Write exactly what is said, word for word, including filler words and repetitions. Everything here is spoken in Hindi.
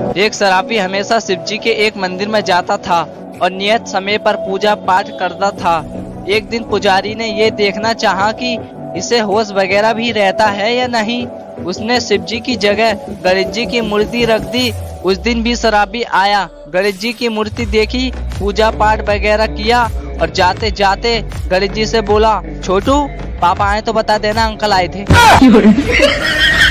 एक शराबी हमेशा शिव जी के एक मंदिर में जाता था और नियत समय पर पूजा पाठ करता था। एक दिन पुजारी ने ये देखना चाहा कि इसे होश वगैरह भी रहता है या नहीं। उसने शिव जी की जगह गणेश जी की मूर्ति रख दी। उस दिन भी शराबी आया, गणेश जी की मूर्ति देखी, पूजा पाठ वगैरह किया और जाते जाते गणेश जी से बोला, छोटू पापा आए तो बता देना अंकल आए थे।